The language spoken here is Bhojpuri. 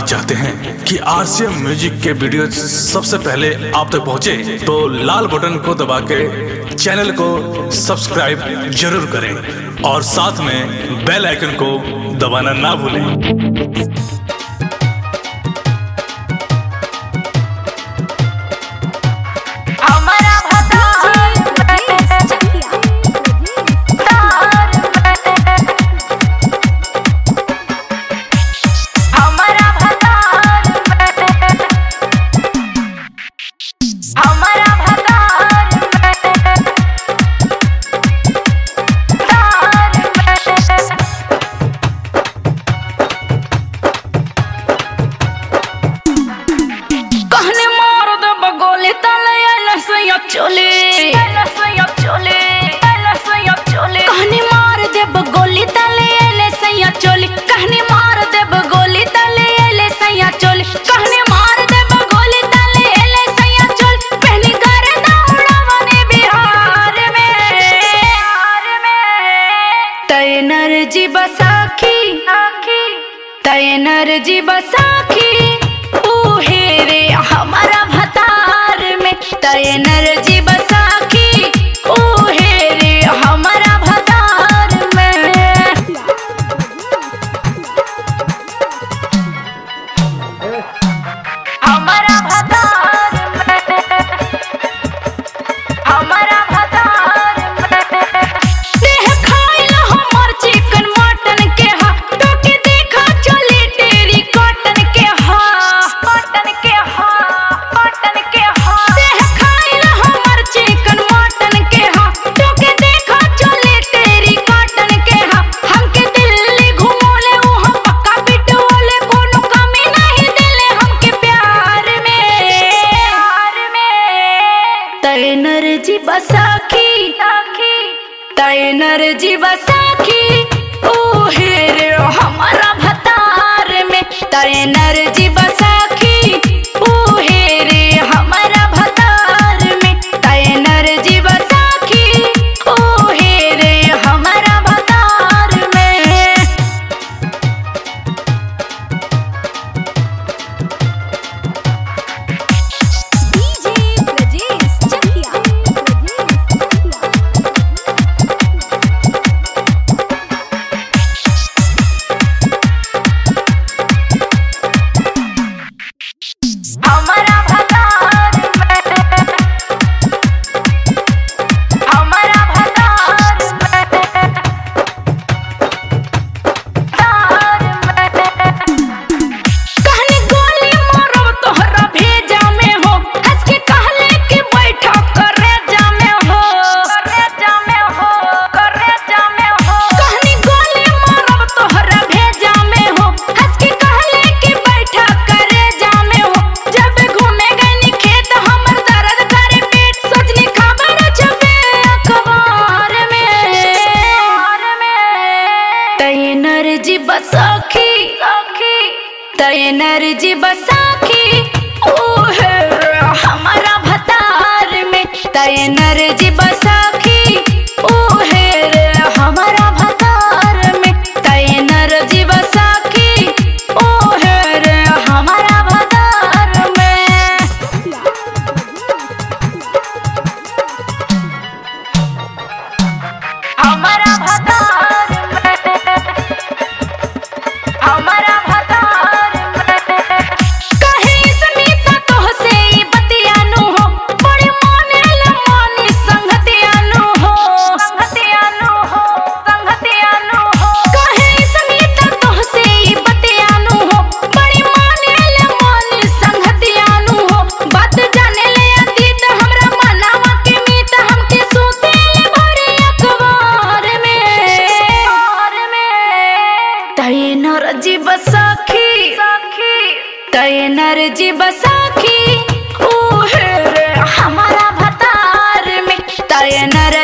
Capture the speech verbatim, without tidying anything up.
चाहते हैं कि आरसीएम म्यूजिक के वीडियो सबसे पहले आप तक पहुंचे, तो लाल बटन को दबा के चैनल को सब्सक्राइब जरूर करें और साथ में बेल आइकन को दबाना ना भूलें। चोले चोले कहनी मार देब गोली तले एले सैया चोली कहनी मार देब गोली तले एले सैया चोली कहनी मार देब गोली तले एले सैया चोली पहली कर दौड़ावने बिहार में तय नरजी बसाखी तय नरजी बसाखी ऊहे रे हमारा भतार में तय नरजी बसाखी ऊहे रे हमारा भतार में हमारा भतार में हमारा भतार में देह खाइल हमर चिकन मटन के हा टोके देखा चली तेरी कॉटन के हा कॉटन के हा कॉटन के हा देह खाइल हमर चिकन मटन के हा टोके देखा चली तेरी कॉटन के हा हमके दिल्ली घुमोले उ हम पक्का पिटोले कोनो कमी नहीं देले हमके प्यार में प्यार में तय नरजी बसाखी तय नरजी बसाखी ऊहे रे हमारा भतार में तय नरजी बसाखी ऊहे रे हमारा भतार में तय नरजी बसाखी ऊहे रे हमारा भतार में डीजे ब्रजेश चकिया हमारा भतार में हमारा भतार में भतार में कहनी गोली मारब तोहरा भेजा में हो हंस के कहले कि बैठा करे जा में हो करे जा में हो करे जा में हो कहनी गोली मारब तोहरा भेजा में हो हंस के कहले कि बैठा करे जा में हो जब घूमे गनी खेत हमर दर्द करे पेट सोचनी खबर छपे अखबार में तय नरजी बसाखी तय नरजी बसाखी ऊहे रे हमारा भतार में तय नरजी बसाखी ऊहे रे हमारा भतार में तय नरजी बसाखी ऊहे रे हमारा भतार में हमारा भतार में हमारा भतार में कहे समीता तोहसे ई बतियानु हो बड़ी माने लमानी संगतियानु हो संगतियानु हो संगतियानु हो कहे समीता तोहसे ई बतियानु हो बड़ी माने लमानी संगतियानु हो बात जाने ले अतीत हमरा मनावा के मीत हमके सूते ले भरे अखबार में तय नरजी बसाखी तय नरजी बसाखी ऊहे रे हमारा भतार में तय नर